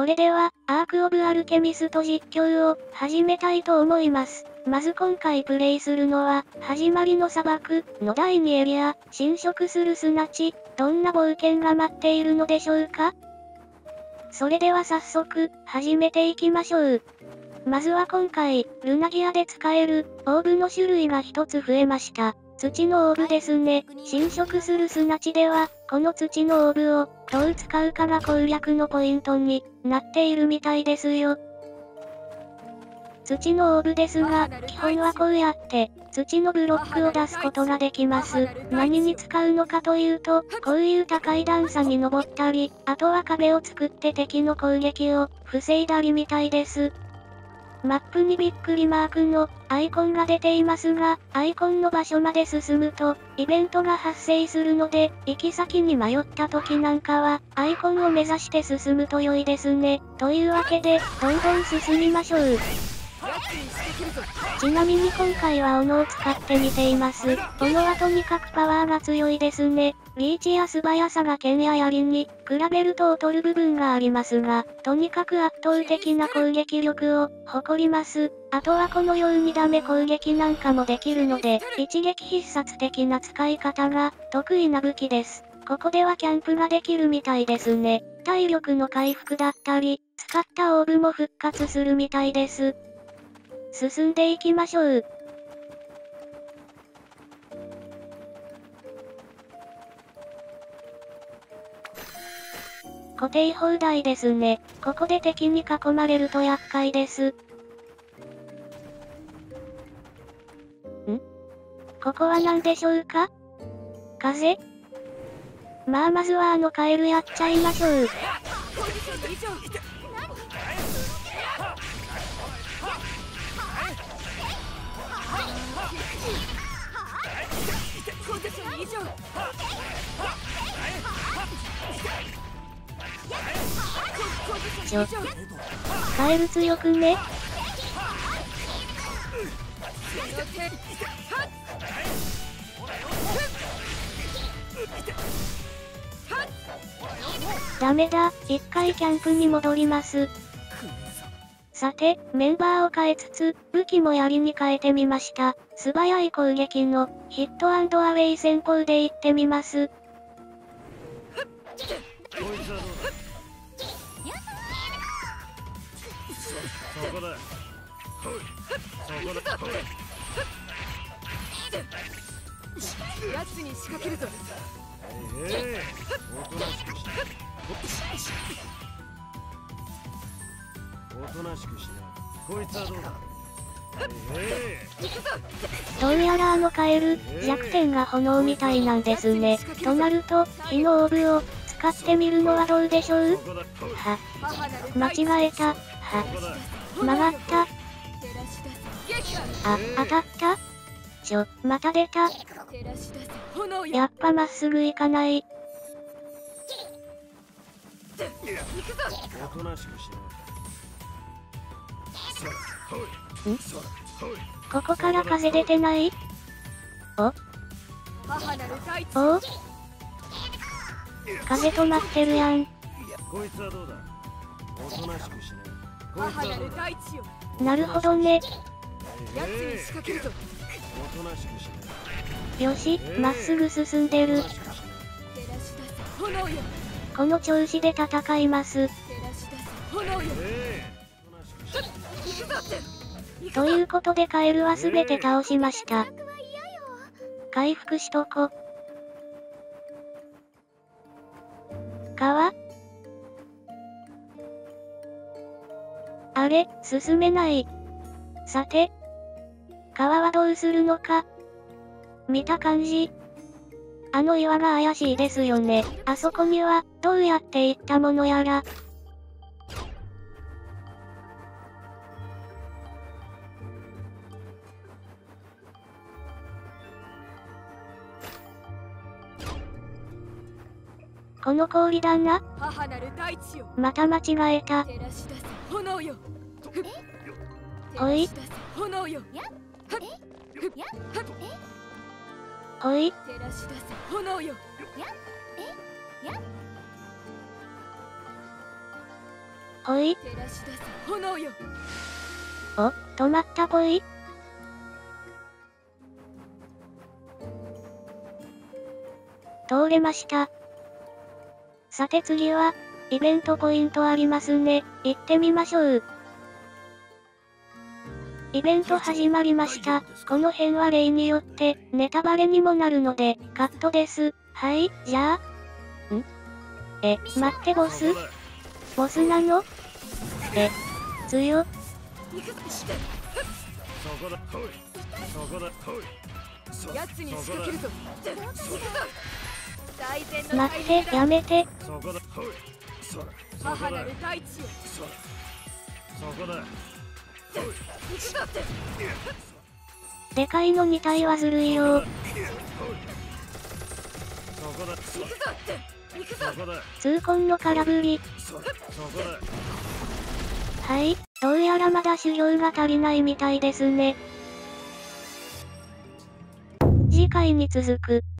それでは、アーク・オブ・アルケミスト実況を始めたいと思います。まず今回プレイするのは、始まりの砂漠の第2エリア、侵食する砂地、どんな冒険が待っているのでしょうか？それでは早速、始めていきましょう。まずは今回、ルナギアで使える、オーブの種類が一つ増えました。土のオーブですね。侵食する砂地では、この土のオーブを、どう使うかが攻略のポイントになっているみたいですよ。土のオーブですが、基本はこうやって、土のブロックを出すことができます。何に使うのかというと、こういう高い段差に登ったり、あとは壁を作って敵の攻撃を防いだりみたいです。マップにびっくりマークのアイコンが出ていますが、アイコンの場所まで進むと、イベントが発生するので、行き先に迷った時なんかは、アイコンを目指して進むと良いですね。というわけで、どんどん進みましょう。ちなみに今回は斧を使ってみています。斧はとにかくパワーが強いですね。リーチや素早さが剣や槍に比べると劣る部分がありますが、とにかく圧倒的な攻撃力を誇ります。あとはこのようにダメ攻撃なんかもできるので、一撃必殺的な使い方が得意な武器です。ここではキャンプができるみたいですね。体力の回復だったり、使ったオーブも復活するみたいです。進んでいきましょう。固定放題ですね。ここで敵に囲まれると厄介です。ここは何でしょうか？風？まあまずはあのカエルやっちゃいましょう。カエル強くね？ダメだ、一回キャンプに戻ります。さて、メンバーを変えつつ、武器も槍に変えてみました。素早い攻撃のヒット&アウェイ先行で行ってみます。 奴に仕掛けるぞ。おとなしくしな。こいつはどうだ。 どうやらあのカエル、弱点が炎みたいなんですね。となると、火のオーブを使ってみるのはどうでしょう？は、間違えた。は、曲がった。あ、当たった？また出た。やっぱまっすぐ行かない。 おとなしくしな。 ここから風出てない？お？風止まってるやん。 こいつはどうだ。おとなしくしな。母なる大地よ。 なるほどね。 奴に仕掛けるぞ。おとなしくしな。 よし、まっすぐ進んでる。この調子で戦います。ということでカエルはすべて倒しました。回復しとこ。川？あれ、進めない。さて、川はどうするのか？見た感じ、あの岩が怪しいですよね。あそこには、どうやって行ったものやら。この氷棚？また間違えた。ほい？ほい？ ほい。 照らし出す炎よ。 お、止まったぽい。通れました。さて次は、イベントポイントありますね。行ってみましょう。イベント始まりました。この辺は例によって、ネタバレにもなるので、カットです。はい、じゃあ。待ってボス？ボスなの？強っ。 奴に仕掛けるぞ。大前の待って、やめて。 母なる大地よ。 でかいの2体はずるいよ。痛恨の空振り。はい、どうやらまだ修行が足りないみたいですね。次回に続く。